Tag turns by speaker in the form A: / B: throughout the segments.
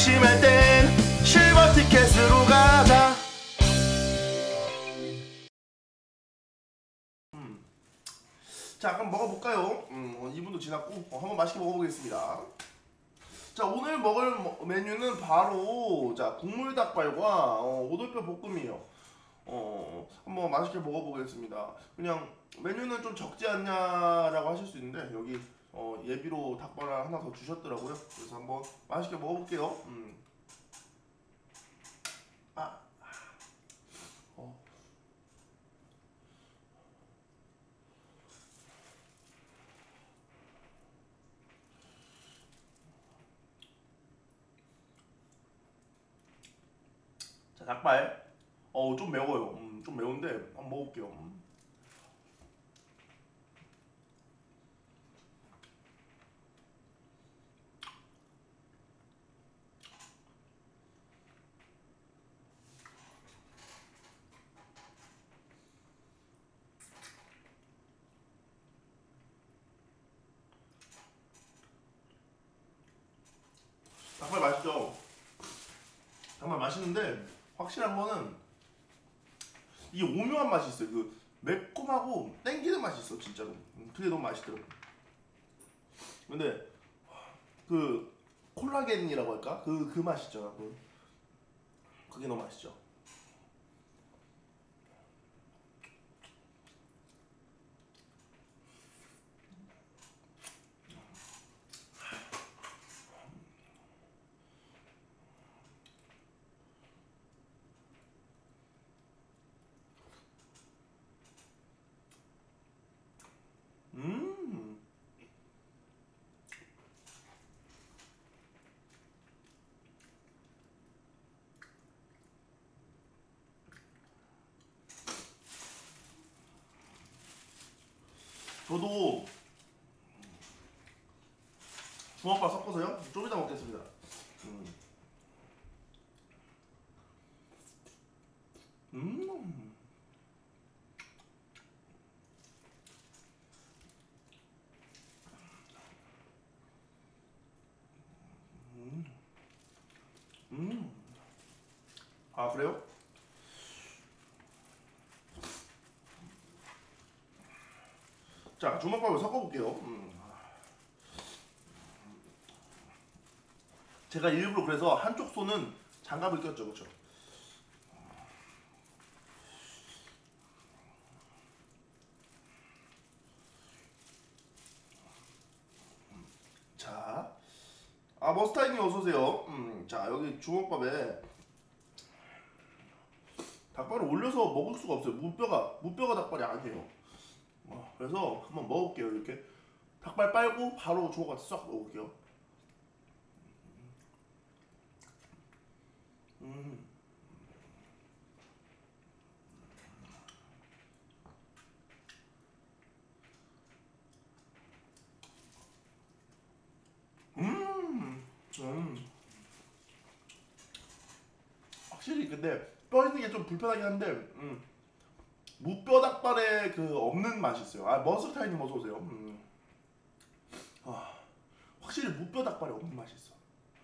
A: 심심할 땐 실버 티켓으로 가자. 자, 그럼 먹어볼까요? 2분도 지났고 한번 맛있게 먹어보겠습니다. 자, 오늘 먹을 메뉴는 바로 자 국물 닭발과 오돌뼈 볶음이에요. 한번 맛있게 먹어보겠습니다. 그냥 메뉴는 좀 적지 않냐라고 하실 수 있는데 여기 예비로 닭발을 하나 더 주셨더라고요. 그래서 한번 맛있게 먹어볼게요. 자, 닭발. 좀 매워요. 좀 매운데 한번 먹어볼게요. 닭발 맛있죠? 정말 맛있는데 확실한 거는 이게 오묘한 맛이 있어요. 그 매콤하고 땡기는 맛이 있어 진짜로. 그게 너무 맛있더라고. 근데 그 콜라겐이라고 할까? 그 맛 있잖아. 그게 너무 맛있죠. 음. 저도 주먹밥 섞어서요. 좀 이따 먹겠습니다. 음. 음. 음. 음. 아, 그래요? 자, 주먹밥을 섞어볼게요. 제가 일부러 그래서 한쪽 손은 장갑을 꼈죠, 그렇죠? 자, 머스타잉님 어서 오세요. 자, 여기 주먹밥에 닭발을 올려서 먹을 수가 없어요. 무뼈가 닭발이 아니에요. 그래서 한번 먹어볼게요. 이렇게 닭발 빨고 바로 주먹밥 싹 먹어볼게요. 음. 음. 확실히 근데 뼈 있는 게 좀 불편하긴 한데 무뼈 닭발에 그 없는 맛이 있어요. 머스타이님 어서 오세요. 아, 확실히 무뼈 닭발에 없는 맛이 있어.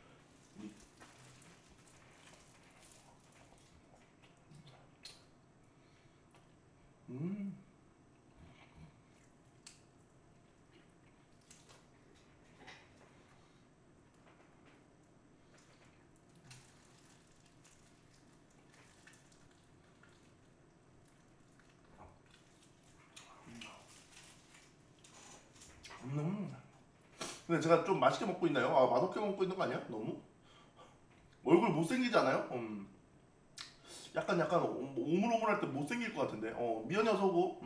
A: 음. 근데 제가 좀 맛있게 먹고 있나요? 맛없게 먹고 있는 거 아니야? 너무? 얼굴 못생기지 않아요? 약간 오물오물할 때 못생길 것 같은데. 미연이 어서 오고.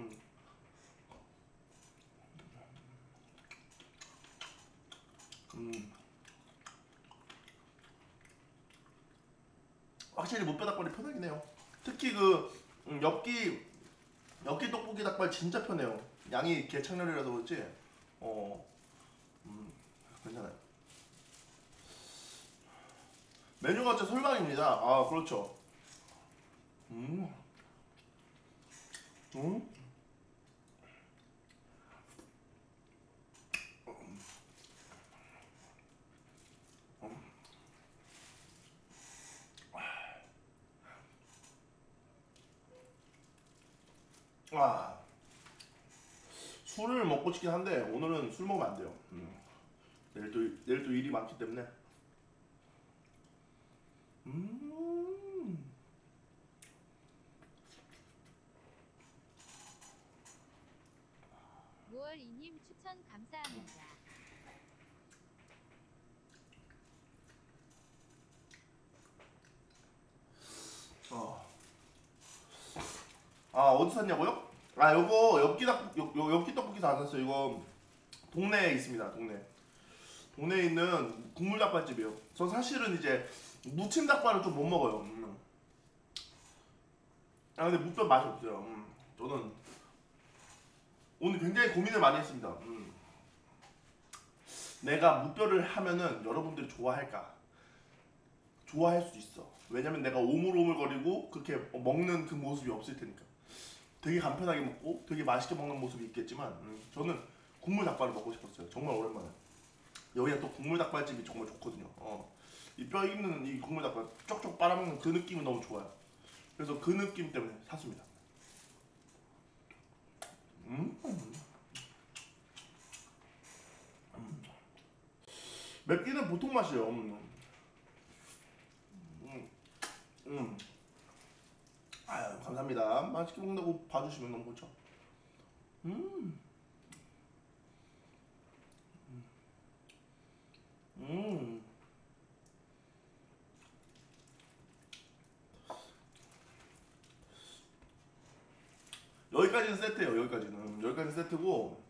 A: 확실히 무뼈 닭발이 편하긴 해요. 특히 엽기 떡볶이 닭발 진짜 편해요. 양이 개창렬이라서 그렇지. 어, 괜찮아요. 메뉴가 진짜 설방입니다. 그렇죠. 음, 음, 아, 술을 먹고 싶긴 한데 오늘은 술 먹으면 안 돼요. 내일 또 일이 많기 때문에. 음.
B: 무얼이님 추천 감사합니다.
A: 어. 아, 어디 샀냐고요? 아, 요거 엽기 떡볶이 다 안 샀어요. 이거 동네에 있습니다. 동네에 있는 국물 닭발집이에요. 전 사실은 이제 무침 닭발을 좀 못 먹어요. 아, 근데 무뼈 맛이 없어요. 저는 오늘 굉장히 고민을 많이 했습니다. 내가 무뼈를 하면은 여러분들이 좋아할까? 좋아할 수 있어. 왜냐면 내가 오물오물거리고 그렇게 먹는 그 모습이 없을 테니까. 되게 간편하게 먹고 되게 맛있게 먹는 모습이 있겠지만 저는 국물 닭발을 먹고 싶었어요. 정말 오랜만에. 여기가 또 국물 닭발집이 정말 좋거든요. 이 뼈 있는 이 국물 닭발 쪽쪽 빨아먹는 그 느낌이 너무 좋아요. 그래서 그 느낌 때문에 샀습니다. 음. 맵기는 보통 맛이에요. 아유, 감사합니다. 맛있게 먹는다고 봐주시면 너무 좋죠. 음. 음. 여기까지는 세트예요. 여기까지는 세트고.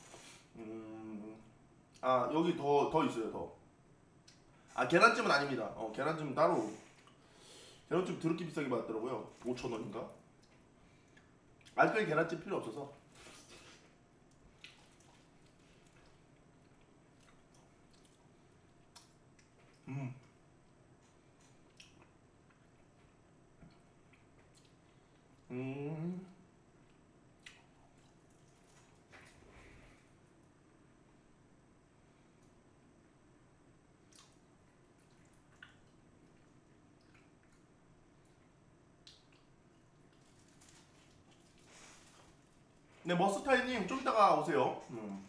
A: 아, 여기 더 있어요. 더. 아, 계란찜은 아닙니다. 계란찜은 따로. 계란찜 더럽게 비싸게 받았더라고요. 5,000원인가? 알까기 계란찜 필요 없어서. 음. 음. 네, 머스타이님 좀 이따가 오세요.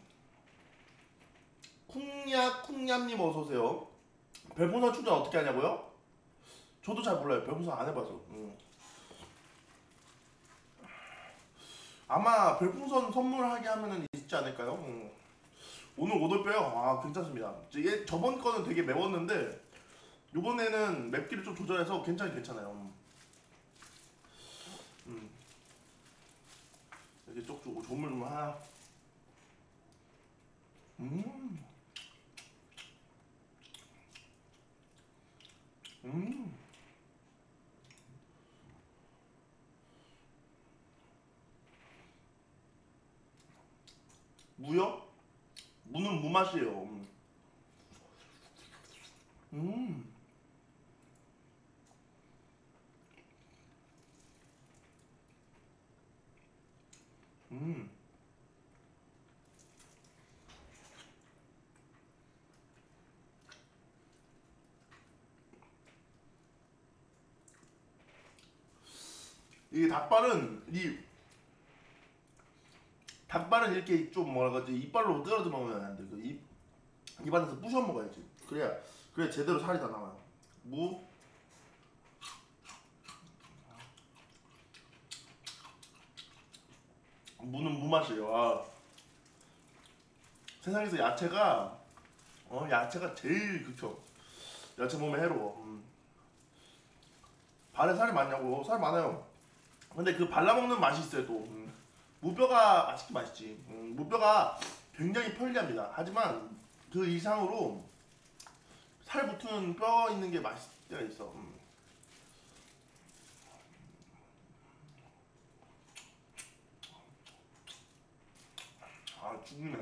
A: 쿵냠님 어서 오세요. 별풍선 충전 어떻게 하냐고요? 저도 잘 몰라요. 별풍선 안 해봐서. 아마 별풍선 선물하게 하면은 있지 않을까요? 오늘 오돌뼈요? 아, 괜찮습니다. 이게 저번 거는 되게 매웠는데 이번에는 맵기를 좀 조절해서 괜찮아요. 이렇게 쪽 주고 조물 좀 하나. 음. 음. 무요? 무는 무맛이에요. 음. 음. 이게 닭발은 이렇게 좀 뭐라 그러지, 이빨로 뜯어서 먹으면 안 돼. 입안에서 부셔 먹어야지. 그래야 제대로 살이 다 나와요. 무는 무맛이에요. 아, 세상에서 야채가 제일 극혐. 야채 몸에 해로워. 발에 살이 많냐고? 살 많아요. 근데 그 발라먹는 맛이 있어요 또. 무뼈가 맛있긴 맛있지. 무뼈가 굉장히 편리합니다. 하지만 그 이상으로 살 붙은 뼈 있는 게 맛있을 때가 있어. 아, 죽네.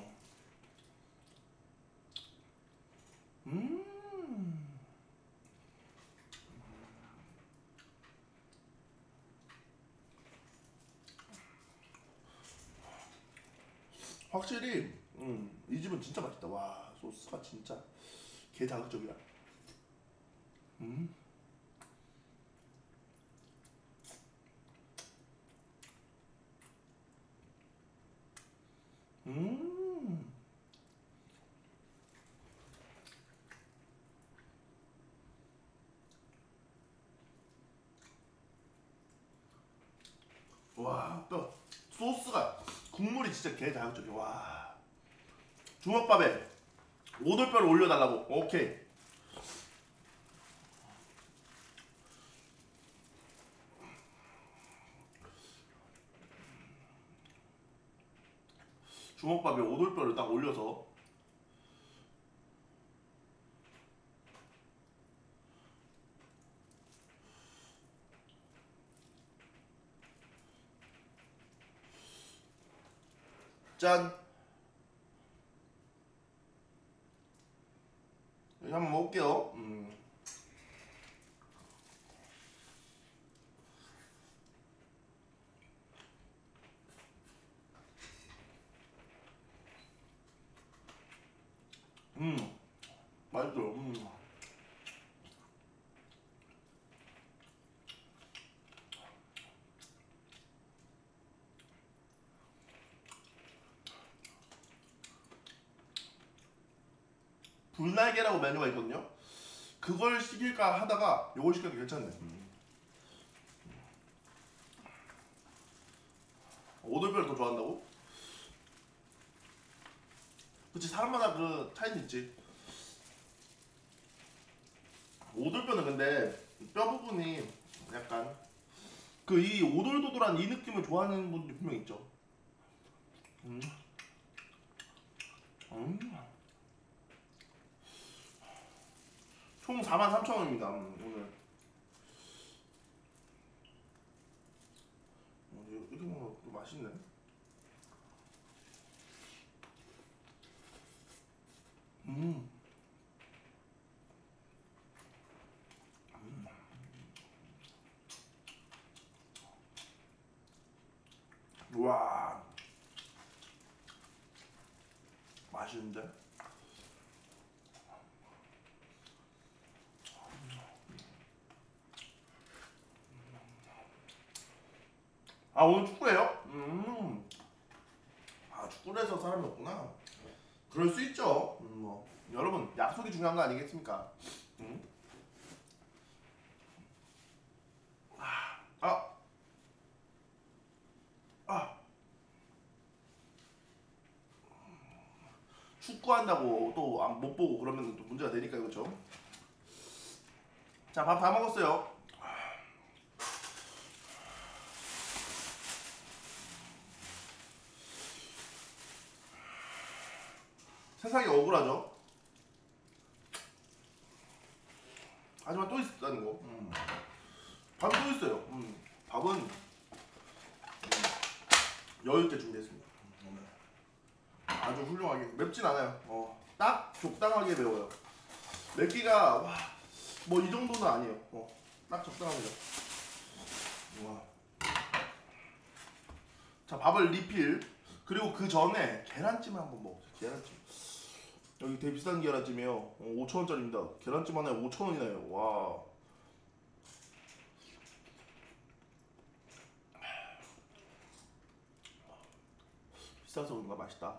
A: 음. 확실히 이 집은 진짜 맛있다. 와, 소스가 진짜 개 자극적이야. 음. 와, 또 소스가 국물이 진짜 개 자극적이야. 와. 주먹밥에 오돌뼈를 올려달라고. 오케이. 주먹밥에 오돌뼈를 딱 올려서. 짠. 여기 한번 먹을게요. 맛있어요. 불날개라고 메뉴가 있거든요. 그걸 시킬까 하다가 요걸 시켜도 괜찮네. 오돌뼈를 더 좋아한다고? 그치, 사람마다 그 차이는 있지. 오돌뼈는 근데 뼈 부분이 약간 그 이 오돌도돌한 이 느낌을 좋아하는 분들이 분명 있죠. 음. 총 43,000원입니다. 오늘. 이렇게 먹으면 또 맛있네. 와, 맛있는데? 아, 오늘 축구예요? 아, 축구를 해서 사람이 없구나. 그럴 수 있죠. 뭐 여러분, 약속이 중요한 거 아니겠습니까? 아, 아, 축구한다고 또 못 보고 그러면 또 문제가 되니까, 그렇죠? 자, 밥 다 먹었어요. 세상이 억울하죠. 하지만 또 있다는 거. 밥이 또 있어요. 밥은 여유 있게 준비했습니다. 오늘 아주 훌륭하게 맵진 않아요. 딱 적당하게 매워요. 맵기가 와, 뭐 이 정도는 아니에요. 딱 적당합니다. 와. 자, 밥을 리필. 그리고 그 전에 계란찜을 한번 먹어보세요. 계란찜. 여기 되게 비싼 계란찜이에요. 5,000원짜리입니다. 계란찜 하나에 5,000원이나요. 와. 비싸서 그런가 맛있다.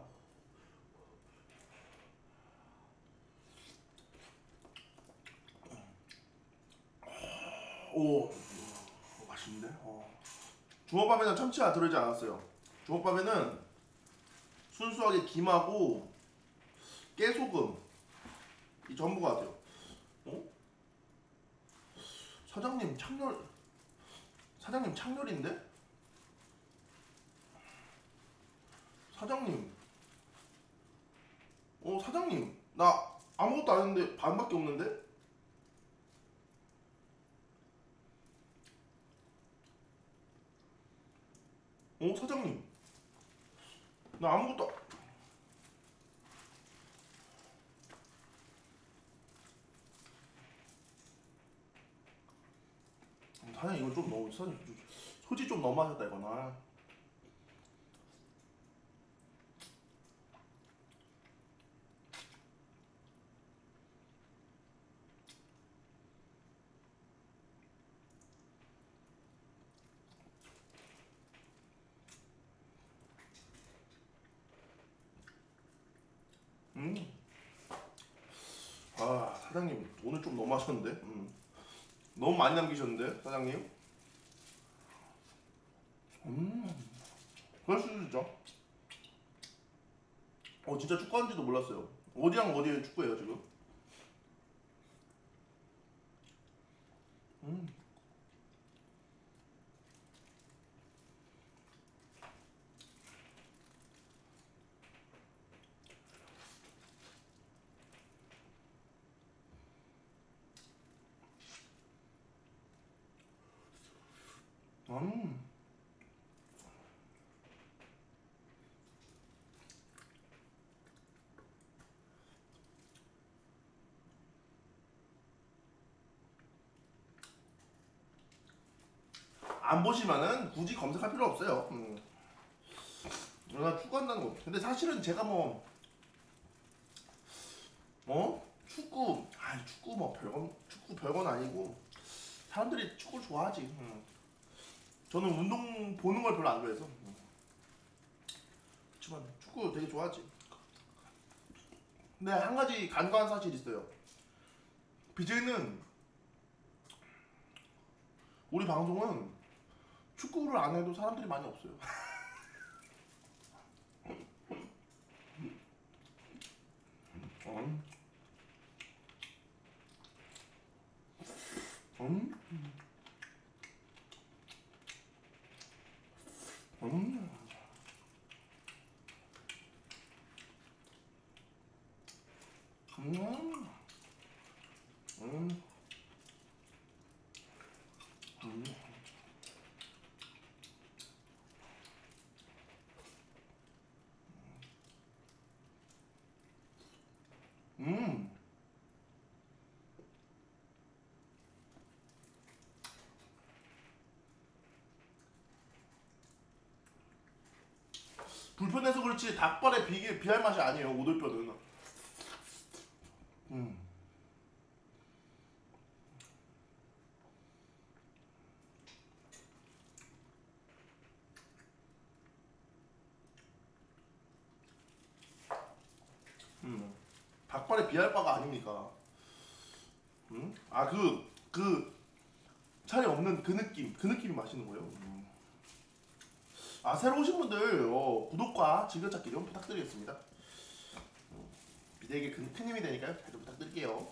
A: 오, 맛있는데? 주먹밥에는 참치가 들어있지 않았어요. 주먹밥에는 순수하게 김하고 깨소금 이 전부가 돼요. 사장님 창렬인데? 사장님, 사장님, 나 아무것도 안 했는데 반밖에 없는데? 사장님, 나 아무것도 사장님, 이건 좀 너무 사장님 소지 좀 너무하셨다 이거나. 아, 사장님 오늘 좀 너무하셨는데. 너무 많이 남기셨는데 사장님. 그럴 수도 있죠. 진짜 축구하는지도 몰랐어요. 어디랑 어디에 축구해요 지금? 음. 음. 안 보시면은 굳이 검색할 필요 없어요. 나 축구한다는 거. 근데 사실은 제가 뭐 축구 뭐 별건 아니고 사람들이 축구를 좋아하지. 저는 운동 보는 걸 별로 안 좋아해서. 그렇지만 축구 되게 좋아하지. 근데 한 가지 간과한 사실이 있어요. BJ는 우리 방송은 축구를 안 해도 사람들이 많이 없어요. 음. 음. 음. 음. 음. 음. 음. 불편해서 그렇지 닭발에 비할 맛이 아니에요. 오돌뼈는. 음. 음. 닭발에 비할 바가 아닙니까? 그 살이 없는 그 느낌이 맛있는 거예요. 새로 오신 분들 구독과 즐겨찾기 좀 부탁드리겠습니다. 비대에게 큰 힘이 되니까요. 잘 좀 부탁드릴게요.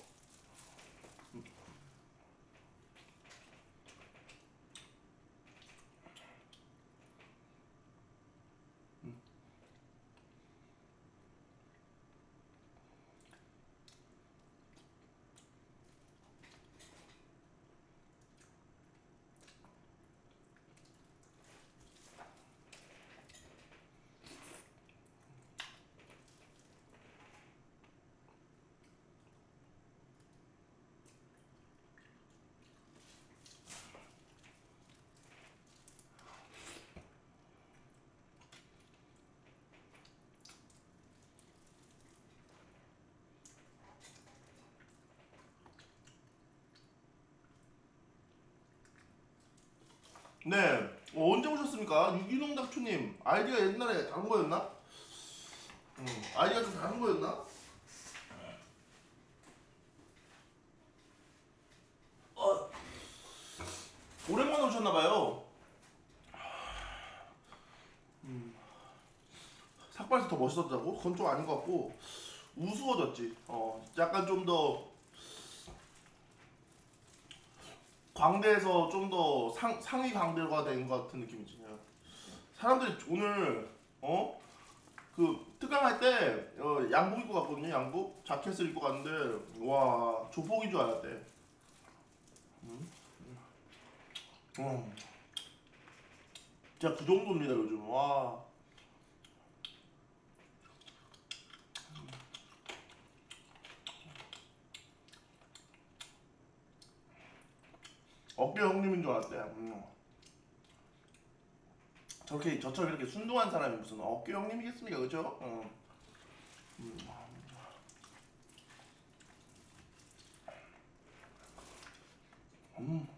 A: 네, 언제 오셨습니까? 유기농 닥초님 아이디가 옛날에 다른 거였나? 아이디가 좀 다른 거였나? 어, 오랜만에 오셨나봐요. 삭발에서 더 멋있었다고? 그건 좀 아닌 것 같고 우스워졌지. 약간 좀 더 광대에서 좀 더 상위 광대가 된 것 같은 느낌이지. 그냥. 사람들이 오늘 그 특강할 때 양복 입고 갔거든요. 양복 자켓을 입고 갔는데 와 조폭인 줄 알았대. 음. 어. 진짜 그 정도입니다 요즘. 와 어깨 형님인 줄 알았대. 저처럼 이렇게 순둥한 사람이 무슨 어깨 형님이겠습니까, 그죠? 음. 음.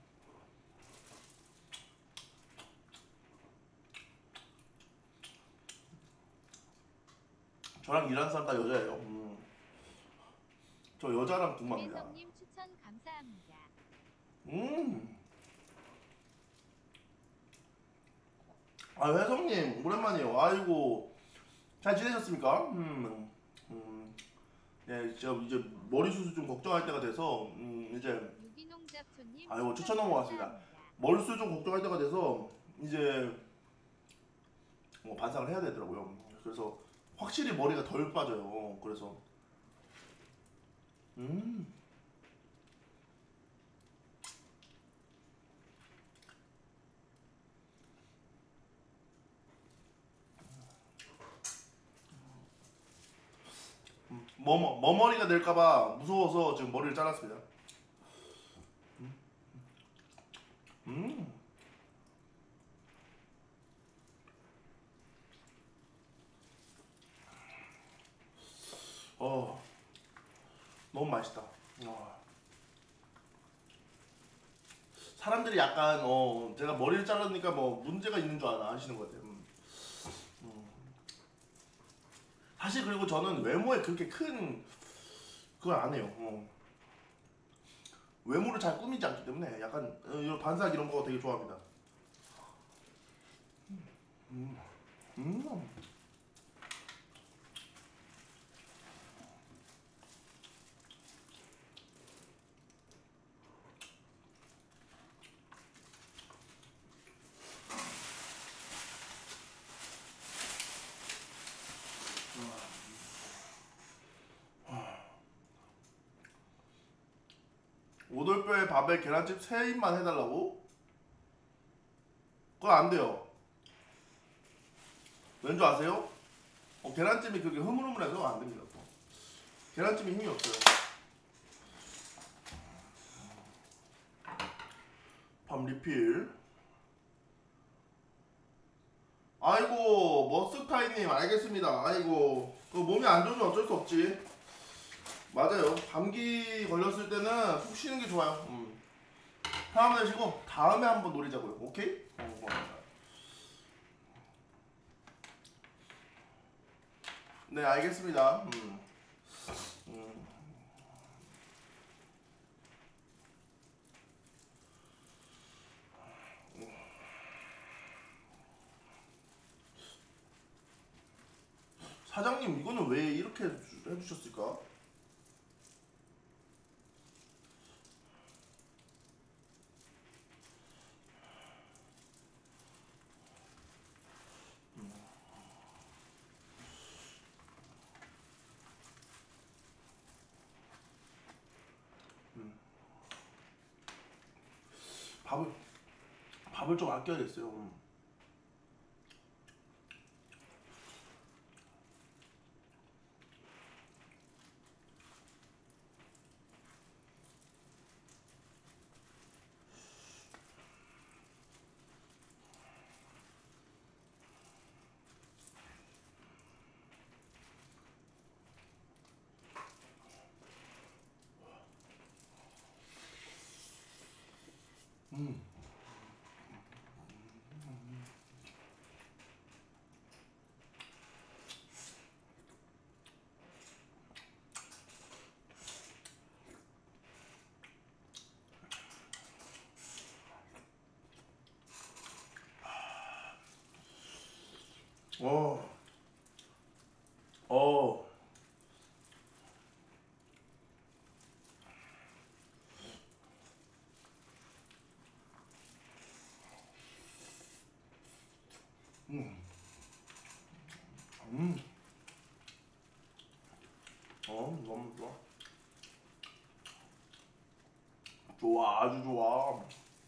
A: 저랑 일하는 사람 다 여자예요. 저 여자랑 군마입니다.
B: 김혜성님 추천 감사합니다.
A: 음. 아, 혜성님 오랜만이에요. 아이고, 잘 지내셨습니까? 예, 제가 이제 머리 수술 좀 걱정할 때가 돼서 이제
B: 유기농 잡초님
A: 아이고
B: 추천
A: 추천 넘어갔습니다
B: 감사합니다.
A: 머리 수술 좀 걱정할 때가 돼서 이제 뭐 반상을 해야 되더라고요. 그래서 확실히 머리가 덜 빠져요. 그래서 음, 머머리가 될까봐 무서워서 지금 머리를 잘랐습니다. 음, 어, 너무 맛있다. 사람들이 약간 제가 머리를 자르니까 뭐 문제가 있는 줄 아시는 것 같아요. 음. 사실 그리고 저는 외모에 그렇게 큰 그걸 안 해요. 외모를 잘 꾸미지 않기 때문에 약간 이런 반삭 이런 거 되게 좋아합니다. 음. 음. 오돌뼈에 밥에 계란찜 3입만 해달라고? 그건 안 돼요. 왠 줄 아세요? 계란찜이 그렇게 흐물흐물해서 안 됩니다. 또. 계란찜이 힘이 없어요. 밥 리필. 아이고 머스카이님 알겠습니다. 아이고 그 몸이 안 좋으면 어쩔 수 없지. 맞아요. 감기 걸렸을 때는 푹 쉬는 게 좋아요. 편함 내시고 다음에 한번 노리자고요. 오케이? 네 알겠습니다. 음. 사장님 이거는 왜 이렇게 해주셨을까? 음. 밥을 밥을 좀 아껴야겠어요. 음. 어. 어. 음. 음. 너무 좋아. 좋아, 아주 좋아.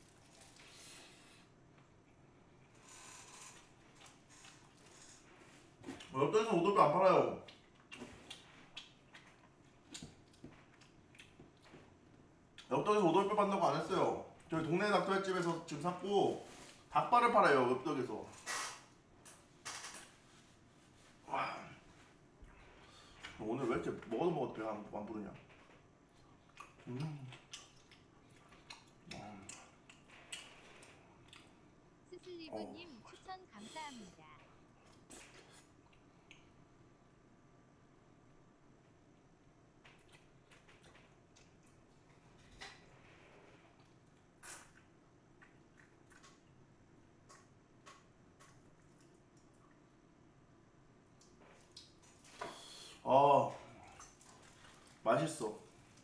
A: 역도에서 오돌뼈 안 팔아요. 역덕에서 오돌뼈 판다고 안 했어요. 저희 동네 닭발집에서 지금 샀고 닭발을 팔아요. 역덕에서. 와, 오늘 왜 이렇게 먹어도 먹어도 배가 안 부르냐? 음. 어.
B: 스슬리브님 추천 감사합니다.
A: 맛있어.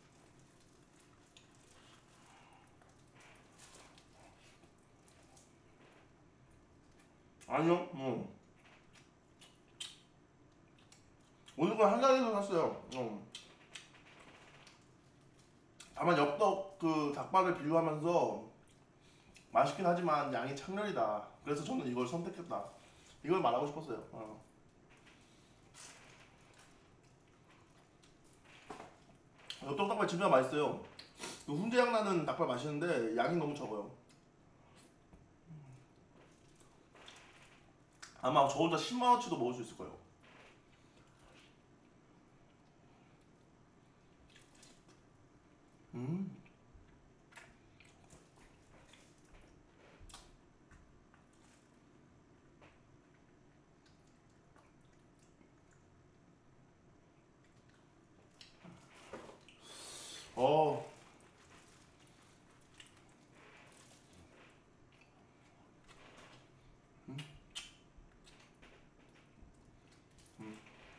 A: 아니요, 오늘 건 한강에서 샀어요. 다만 엽떡 그 닭발을 비교하면서 맛있긴 하지만 양이 창렬이다. 그래서 저는 이걸 선택했다. 이걸 말하고 싶었어요. 엽떡 닭발 진짜 맛있어요. 그 훈제향 나는 닭발 맛있는데 양이 너무 적어요. 아마 저 혼자 10만원치도 먹을 수 있을 거예요. 음. 어. 음. 음.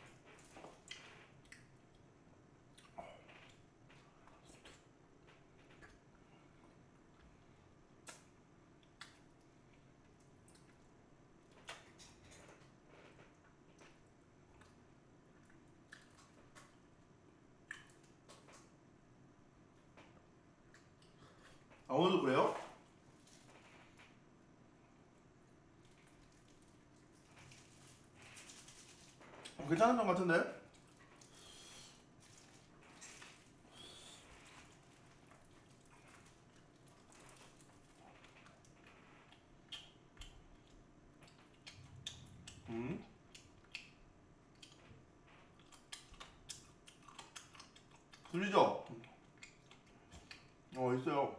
A: 아, 오늘도 그래요? 괜찮은 점 같은데? 음. 들리죠? 있어요.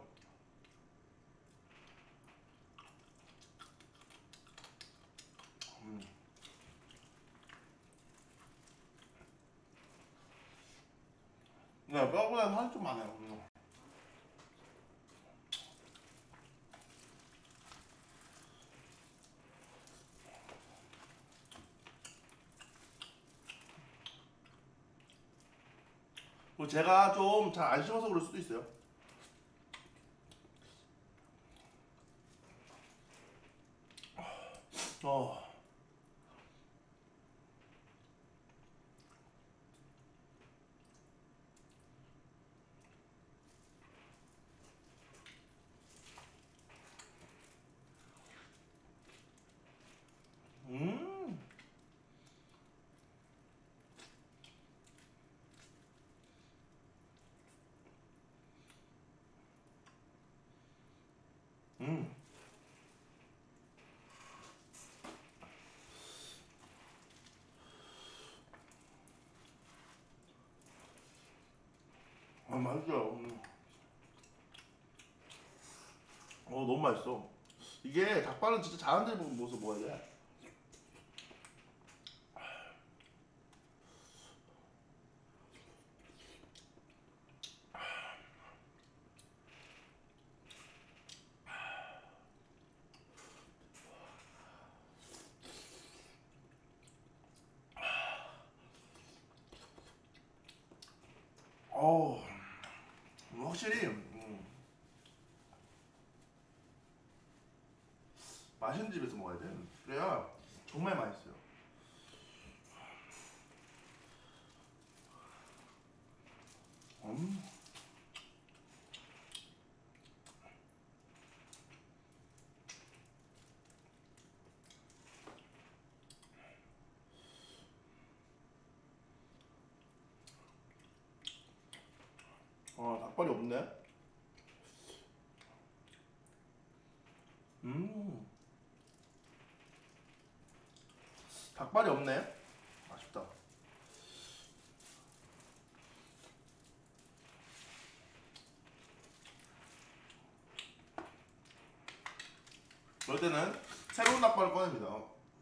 A: 음. 네, 뼈보다 살이 좀 많아요. 그리고 제가 좀 잘 안 씹어서 그럴 수도 있어요. 어. 음. 음. 아, 맛있어요. 너무 맛있어. 이게 닭발은 진짜 잘하는 데 보면 모습 먹어야 돼. 어우, 확실히 맛있는 집에서 먹어야 돼. 그래야 정말 맛있어요. 음. 닭발이 없네. 음. 닭발이 없네. 아쉽다. 그럴 때는 새로운 닭발을 꺼냅니다.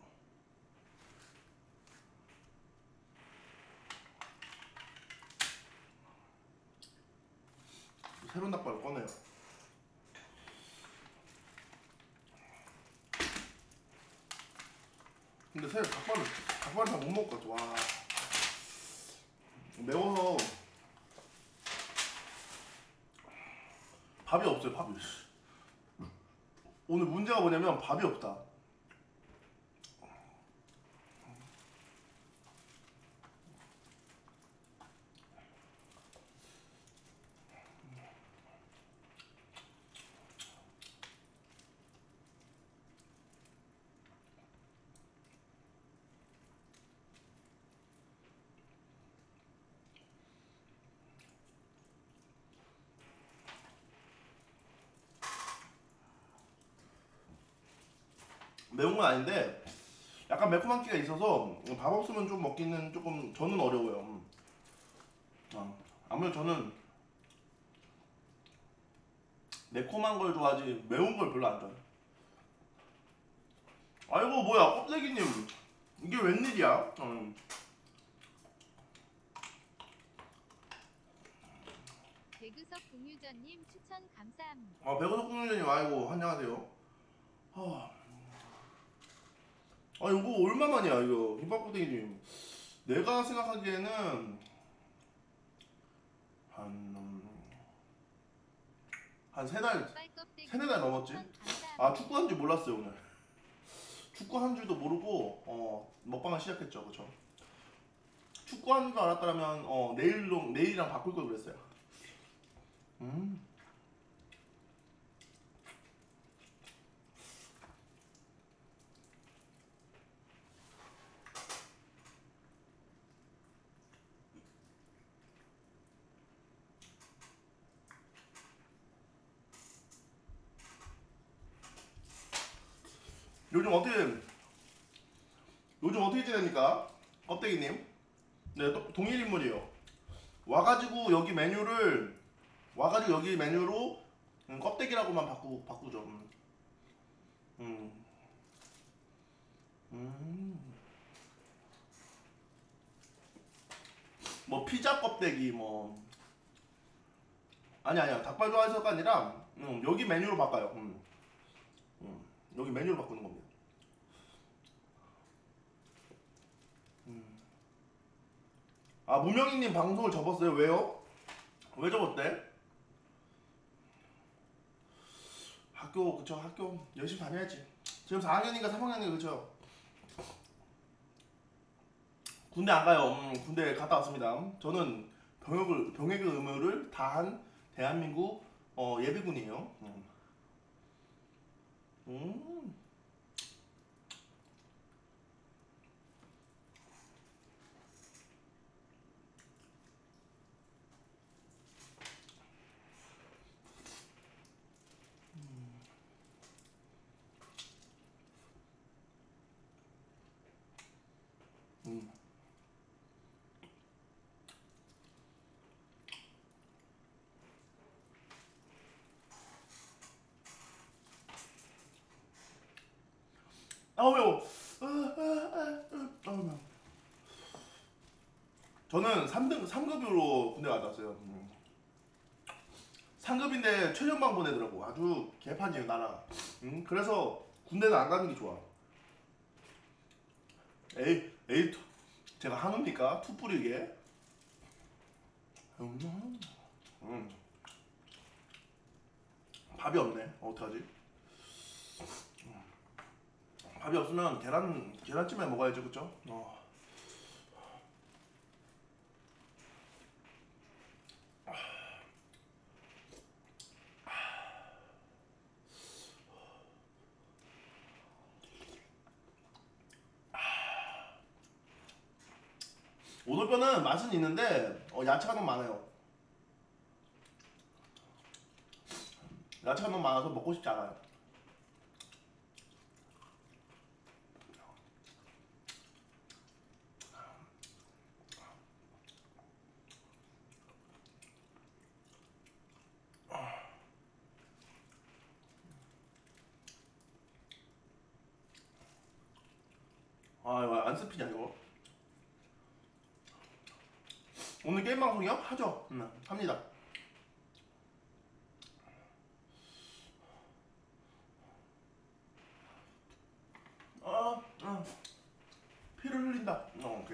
A: 새로운 닭발을 꺼내요. 근데 새 닭발을 다 못 먹을 것 같아. 와, 매워서 밥이 없어요. 밥이. 오늘 문제가 뭐냐면 밥이 없다. 매운 건 아닌데 약간 매콤한 기가 있어서 밥 없으면 좀 먹기는 조금 저는 어려워요. 아무래도 저는 매콤한 걸 좋아하지 매운 걸 별로 안 좋아해요. 아이고 뭐야 껍데기님 이게 웬일이야?
B: 배구석 공유전님 추천 감사합니다.
A: 배고속 국민님 아이고 안녕하세요. 이거 얼마만이야 이거 김밥꾸데기님. 내가 생각하기에는 한 세 달, 세네 달 넘었지? 축구한 줄 몰랐어요 오늘. 축구한 줄도 모르고 먹방을 시작했죠, 그쵸? 축구한 줄 알았다면 내일이랑 바꿀 걸 그랬어요. 요즘 어떻게 지냅니까? 껍데기님. 네, 또 동일 인물이에요. 와가지고 여기 메뉴로 껍데기라고만 바꾸죠. 뭐 피자 껍데기 뭐 아니야 닭발 좋아해서가 아니라 여기 메뉴로 바꿔요. 여기 메뉴로 바꾸는 겁니다. 무명희님 방송을 접었어요. 왜요? 왜 접었대? 학교 열심히 다녀야지. 지금 4학년인가 3학년인가 그쵸? 군대 안 가요. 군대 갔다 왔습니다. 저는 병역의 의무를 다한 대한민국 예비군이에요. 매워. 매워. 저는 3급으로 군대 갔다 왔어요. 상급인데 최전방 보내더라고. 아주 개판이에요 나라. 그래서 군대는 안 가는 게 좋아. 에이 제가 한우입니까? 투 뿌리게. 밥이 없네. 어떡하지? 밥이 없으면 계란찜에 먹어야죠, 그쵸? 오돌뼈는 맛은 있는데 야채가 너무 많아요. 야채가 너무 많아서 먹고 싶지 않아요. 이거 안 씹히냐 이거? 오늘 게임 방송이요? 하죠. 합니다. 피를 흘린다. 오케이.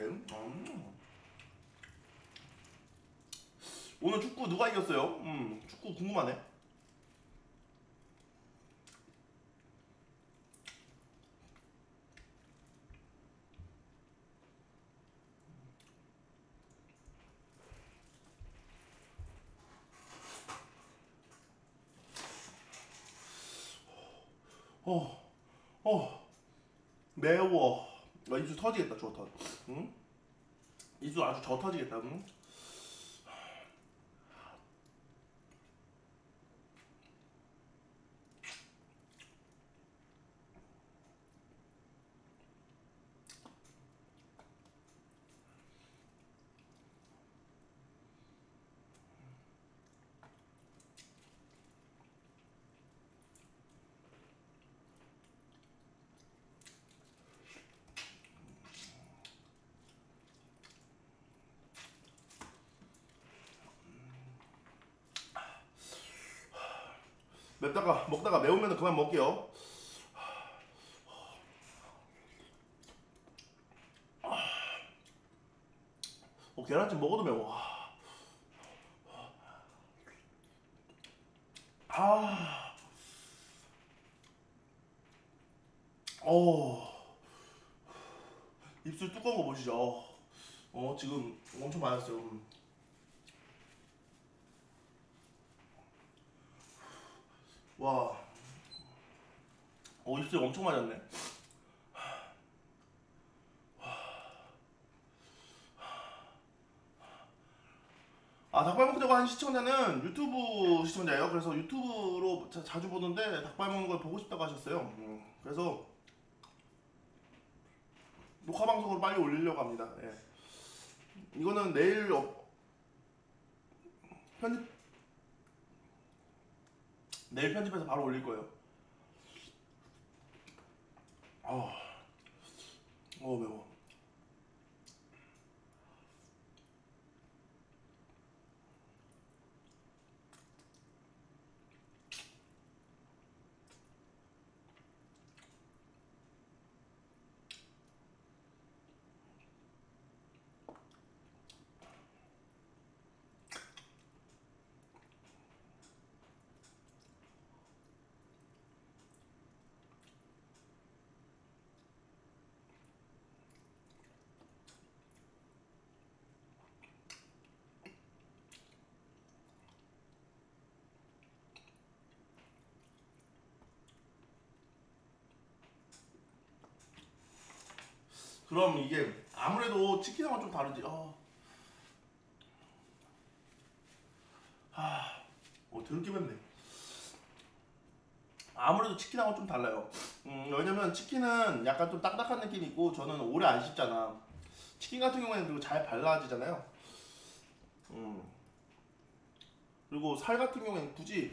A: 오늘 축구 누가 이겼어요? 축구 궁금하네. 어, 매워. 입술 터지겠다, 저 터. 응? 입술 아주 저 터지겠다. 응? 맵다가 먹다가 매우면 그만 먹게요. 계란찜 먹어도 매워. 아, 입술 두꺼운 거 보시죠. 지금 엄청 많았어요. 와, 입술 엄청 맞았네. 닭발 먹자고 한 시청자는 유튜브 시청자예요. 그래서 유튜브로 자주 보는데 닭발 먹는 걸 보고 싶다고 하셨어요. 그래서 녹화 방송으로 빨리 올리려고 합니다. 예. 이거는 내일 편집 내일 편집해서 바로 올릴 거예요. 매워. 그럼 이게 아무래도 치킨하고 좀 다르지. 더럽게 맵네. 아무래도 치킨하고 좀 달라요. 왜냐면 치킨은 약간 좀 딱딱한 느낌이 있고 저는 오래 안 씹잖아. 치킨 같은 경우에는 그리고 잘 발라지잖아요. 그리고 살 같은 경우에는 굳이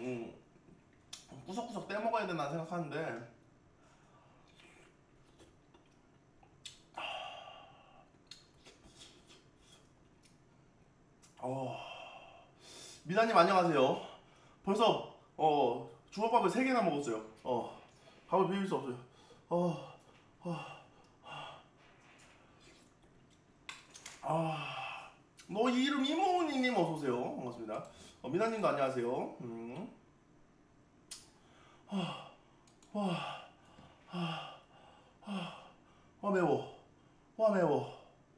A: 구석구석 떼먹어야 되나 생각하는데 미나님 안녕하세요. 벌써 주먹밥을 3개나 먹었어요. 밥을 비빌 수 없어요. 어, 너 이름 이모니님 어서오세요. 반갑습니다. 미나님도 안녕하세요. 매워. 매워.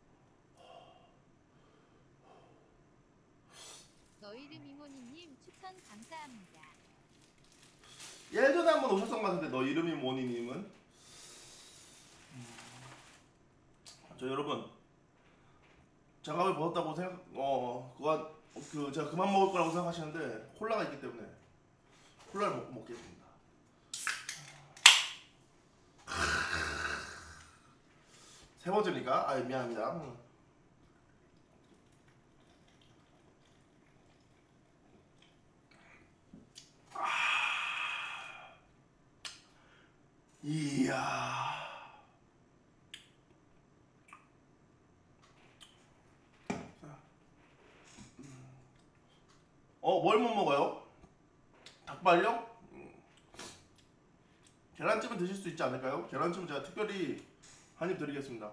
B: 너 이름 이모니님 추천 감사합니다.
A: 예전에 한번 오셨던 것 같은데 너 이름이 뭐니님은? 저 여러분 장갑을 벗었다고 제가 그만 먹을 거라고 생각하시는데 콜라가 있기 때문에 콜라를 먹겠습니다. 세 번째니까 미안합니다. 이야. 뭘 못 먹어요? 닭발요? 계란찜은 드실 수 있지 않을까요? 계란찜은 제가 특별히 한 입 드리겠습니다.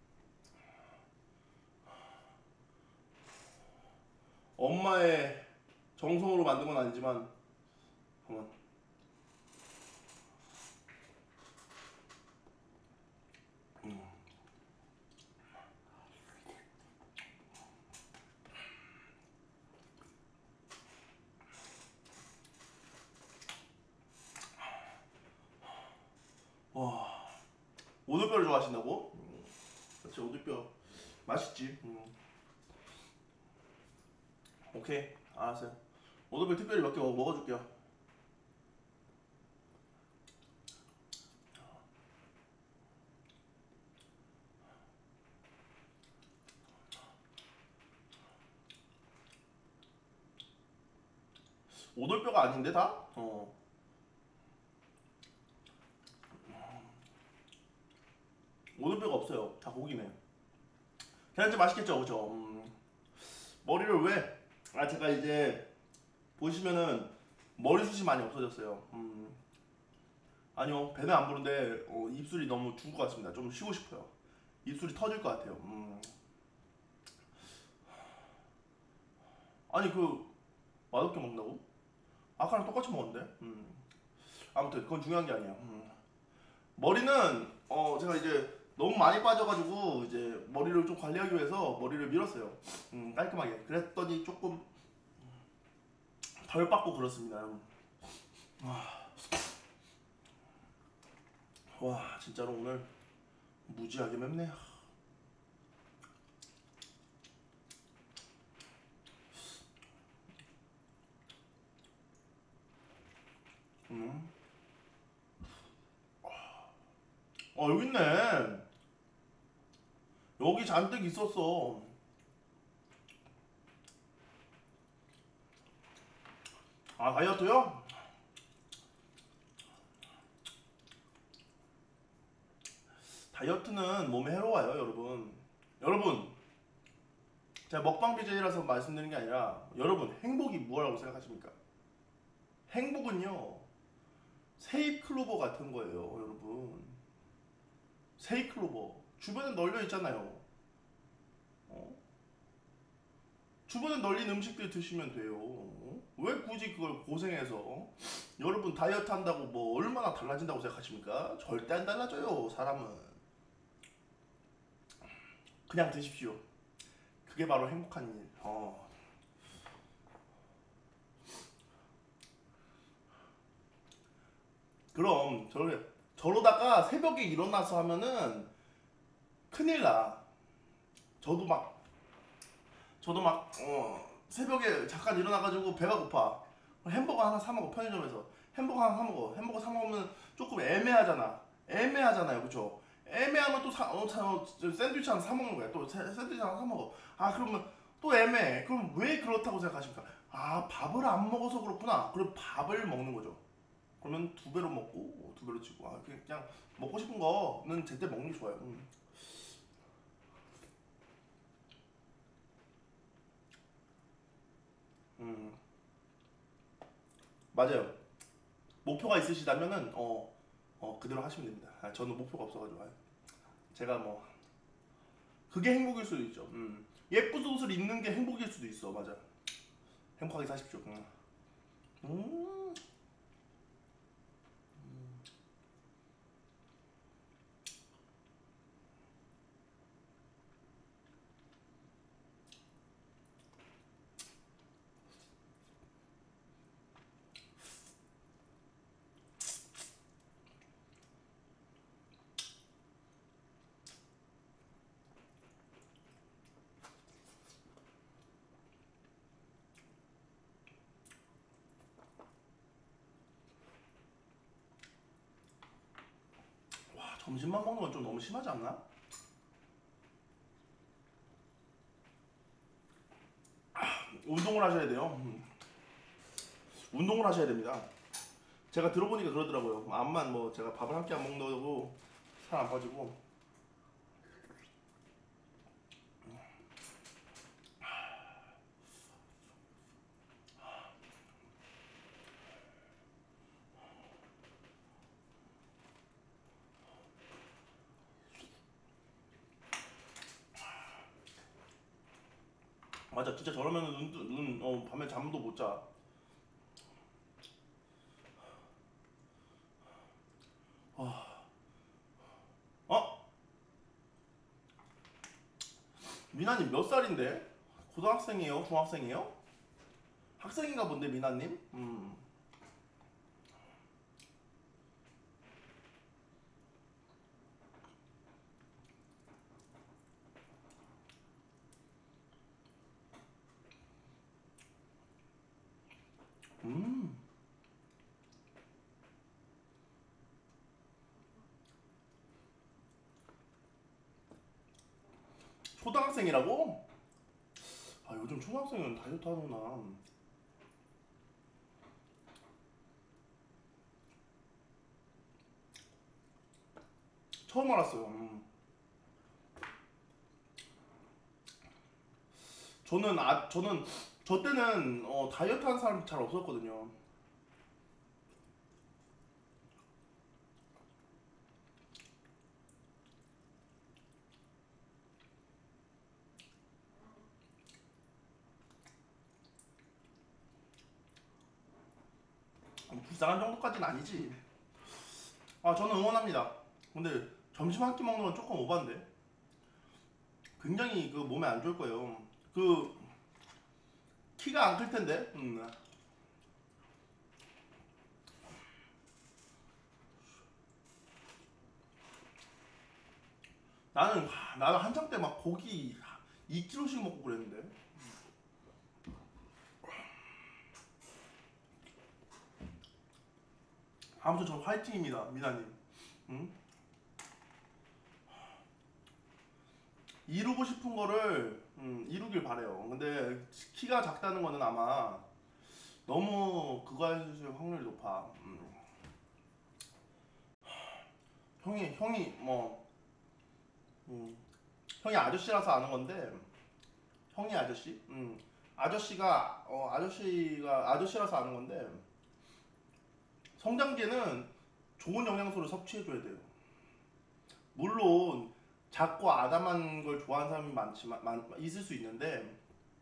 A: 엄마의 정성으로 만든 건 아니지만 한번. 오돌뼈를 좋아하신다고? 그렇지, 오돌뼈 맛있지. 오케이, 알았어요. 오돌뼈 특별히 몇 개 먹어줄게요. 오돌뼈가 아닌데 다? 오돌뼈가 없어요. 다 고기네. 계란찜 맛있겠죠, 그죠? 머리를 왜? 아, 제가 이제 보시면은 머리숱이 많이 없어졌어요. 아니요, 배는 안 부른데 입술이 너무 죽을 것 같습니다. 좀 쉬고 싶어요. 입술이 터질 것 같아요. 아니 그 맛없게 먹는다고? 아까랑 똑같이 먹었는데. 아무튼 그건 중요한 게 아니에요. 머리는 제가 이제 너무 많이 빠져가지고 이제 머리를 좀 관리하기 위해서 머리를 밀었어요. 깔끔하게. 그랬더니 조금 덜 빠고 그렇습니다. 와, 진짜로 오늘 무지하게 맵네. 여기 있네. 여기 잔뜩 있었어. 아, 다이어트요? 다이어트는 몸에 해로워요, 여러분. 여러분, 제가 먹방 BJ라서 말씀드리는 게 아니라 여러분, 행복이 무엇이라고 생각하십니까? 행복은요, 세잎클로버 같은 거예요, 여러분. 세잎클로버 주변에 널려 있잖아요. 주변에 널린 음식들 드시면 돼요. 왜 굳이 그걸 고생해서? 여러분 다이어트 한다고 뭐 얼마나 달라진다고 생각하십니까? 절대 안 달라져요, 사람은. 그냥 드십시오. 그게 바로 행복한 일. 그럼 저러다가 새벽에 일어나서 하면은 큰일 나. 저도 막 새벽에 잠깐 일어나가지고 배가 고파. 햄버거 하나 사 먹어, 편의점에서. 햄버거 하나 사 먹어. 햄버거 사 먹으면 조금 애매하잖아요, 그쵸? 애매하면 또 샌드위치 하나 사 먹는 거야. 또 샌드위치 하나 사 먹어. 아, 그러면 또 애매해. 그럼 왜 그렇다고 생각하십니까? 아, 밥을 안 먹어서 그렇구나. 그럼 밥을 먹는 거죠. 그러면 두 배로 먹고 두 배로 치고. 아, 그냥 먹고 싶은 거는 제때 먹는 게 좋아요. 맞아요. 목표가 있으시다면은 그대로 하시면 됩니다. 아, 저는 목표가 없어가지고. 제가 뭐 그게 행복일 수도 있죠. 예쁜 옷을 입는 게 행복일 수도 있어. 맞아. 행복하게 사십시오. 음. 와, 점심만 먹는 건 좀 너무 심하지 않나? 운동을 하셔야 돼요. 운동을 하셔야 됩니다. 제가 들어보니까 그러더라고요. 암만 뭐 제가 밥을 함께 안 먹는다고 살 안 빠지고. 맞아, 진짜 저러면 밤에 잠도 못 자. 어? 미나님 몇 살인데? 고등학생이에요? 중학생이에요? 학생인가 본데, 미나님? 음. 초등학생이라고? 아 요즘 초등학생은 다이어트 하는구나. 처음 알았어요. 저는 저 때는 다이어트 하는 사람 잘 없었거든요. 불쌍한 정도까지는 아니지. 아 저는 응원합니다. 근데 점심 한 끼 먹는 건 조금 오반데. 굉장히 그 몸에 안 좋을 거예요. 그 키가 안 클 텐데. 나는 한창 때 막 고기 2kg씩 먹고 그랬는데. 아무튼 저 화이팅입니다, 미나님. 응? 이루고 싶은 거를 이루길 바래요. 근데 키가 작다는 거는 아마 너무 그거 해주실 확률이 높아. 형이 뭐 형이 아저씨라서 아는 건데 형이 아저씨? 아저씨가 아저씨라서 아는 건데 성장기에는 좋은 영양소를 섭취해줘야 돼요. 물론 작고 아담한 걸 좋아하는 사람이 있을 수 있는데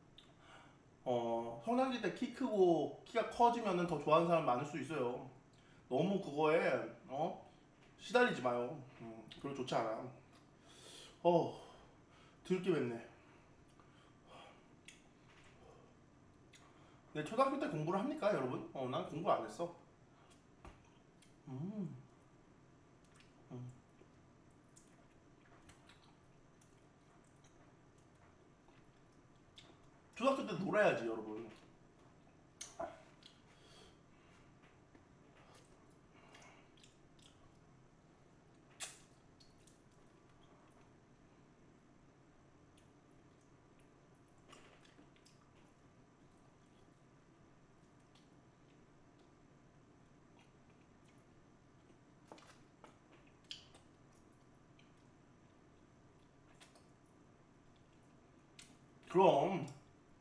A: 성장기 때 키 크고 키가 커지면은 더 좋아하는 사람 많을 수 있어요. 너무 그거에 시달리지 마요. 별로 좋지 않아. 들게 맵네. 네, 초등학교 때 공부를 합니까, 여러분? 난 공부 안 했어. 음, 음. 초등학교 때 놀아야지, 여러분. 그럼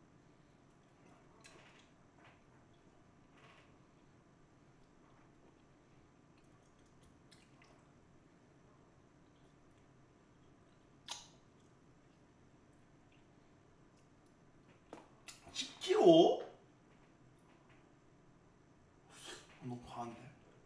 A: 10kg? 너무 과한데.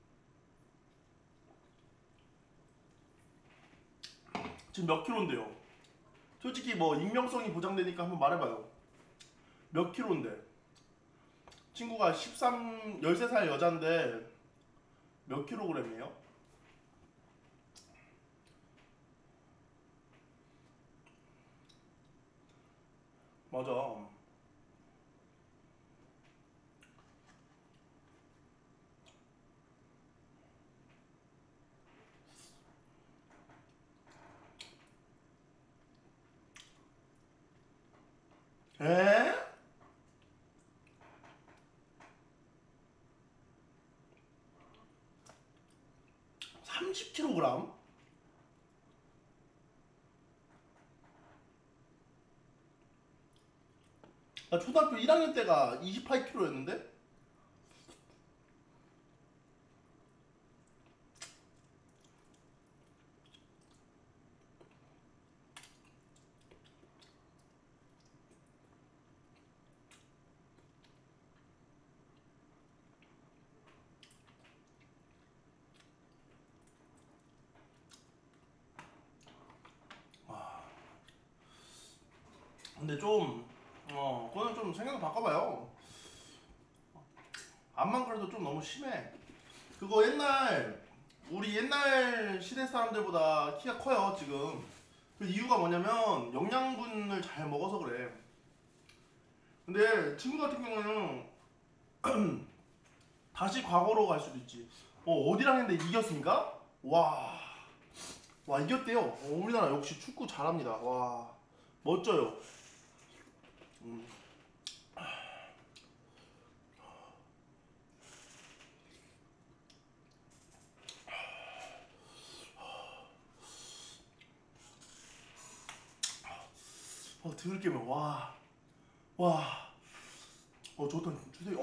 A: 지금 몇 킬로인데요? 솔직히 뭐 익명성이 보장되니까 한번 말해봐요. 몇 킬로인데? 친구가 13살 여잔데 몇 킬로그램이에요? 맞아. 에? 30kg? 나 초등학교 1학년 때가 28kg였는데? 근데 그거는 좀 생각을 바꿔봐요. 암만 그래도 좀 너무 심해. 그거 우리 옛날 시대 사람들보다 키가 커요, 지금. 그 이유가 뭐냐면, 영양분을 잘 먹어서 그래. 근데 친구 같은 경우는 다시 과거로 갈 수도 있지. 어디랑 했는데 이겼습니까? 와, 와 이겼대요. 우리나라 역시 축구 잘합니다. 와, 멋져요. 음. 드럽게 면 와, 와, 좋던 주세요.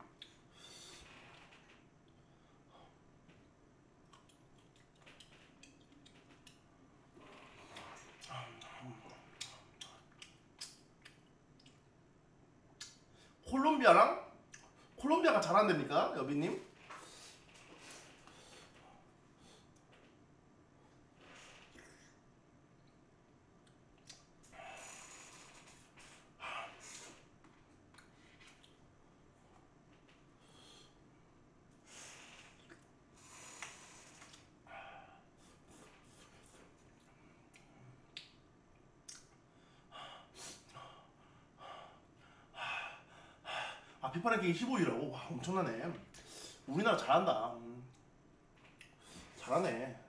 A: 콜롬비아가 잘한답니까, 여비님? 피파 랭킹 15위라고? 와, 엄청나네. 우리나라 잘한다. 잘하네.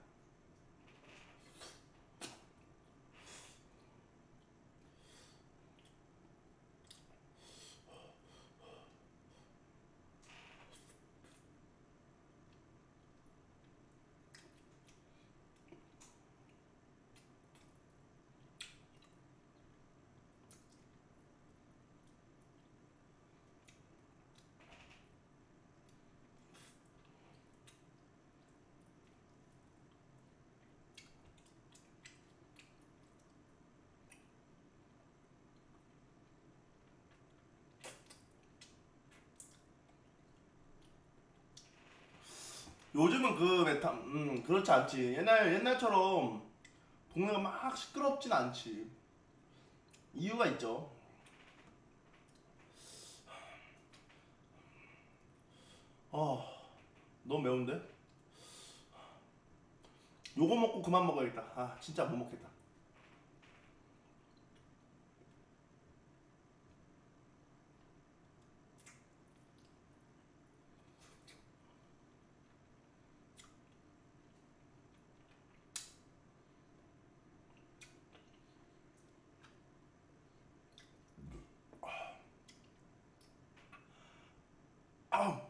A: 요즘은 그 메타, 그렇지 않지. 옛날처럼 동네가 막 시끄럽진 않지. 이유가 있죠. 너무 매운데? 요거 먹고 그만 먹어야겠다. 진짜 못 먹겠다. 아우.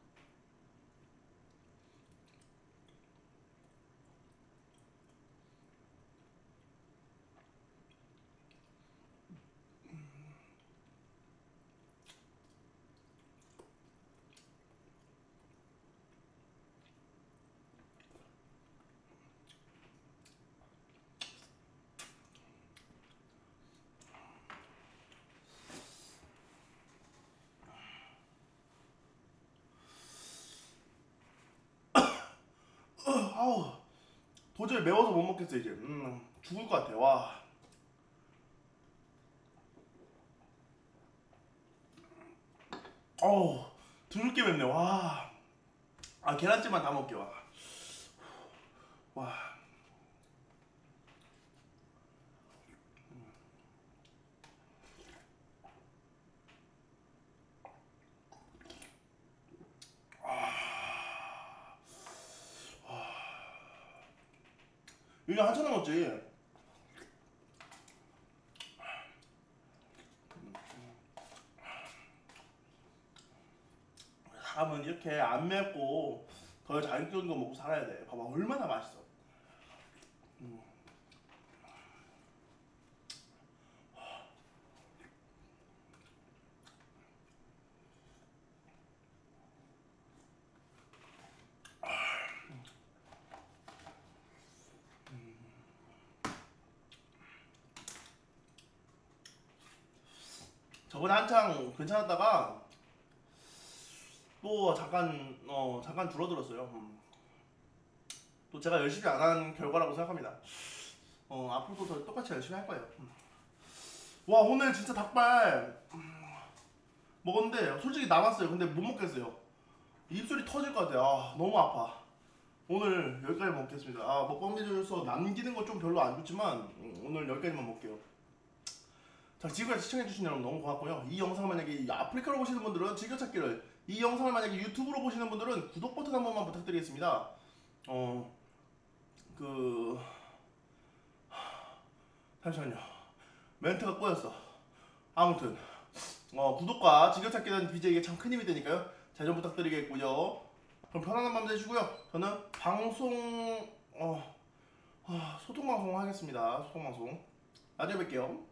A: 아우. 도저히 매워서 못 먹겠어 이제. 죽을 것 같아. 와. 어우, 드럽게 맵네. 와. 계란찜만 다 먹게. 와. 와. 이거 한참 남았지. 사람은 이렇게 안 맵고 더 자극적인 거 먹고 살아야 돼. 봐봐 얼마나 맛있어. 저번에 한창 괜찮았다가 또 잠깐 줄어들었어요. 또 제가 열심히 안 한 결과라고 생각합니다. 앞으로도 더 똑같이 열심히 할 거예요. 와, 오늘 진짜 닭발 먹었는데 솔직히 남았어요. 근데 못 먹겠어요. 입술이 터질 것 같아요. 너무 아파. 오늘 여기까지 먹겠습니다. 먹방 비디오에서 남기는 거 좀 별로 안 좋지만 오늘 여기까지만 먹게요. 자, 지금까지 시청해주신 여러분 너무 고맙고요. 이 영상 만약에 아프리카로 보시는 분들은 즐겨찾기를 이 영상을 만약에 유튜브로 보시는 분들은 구독 버튼 한 번만 부탁드리겠습니다. 잠시만요. 멘트가 꼬였어. 아무튼 구독과 즐겨찾기 는 BJ에게 참 큰 힘이 되니까요. 잘 좀 부탁드리겠고요. 그럼 편안한 밤 되시고요. 저는 방송 소통방송 하겠습니다. 소통방송 나중에 뵐게요.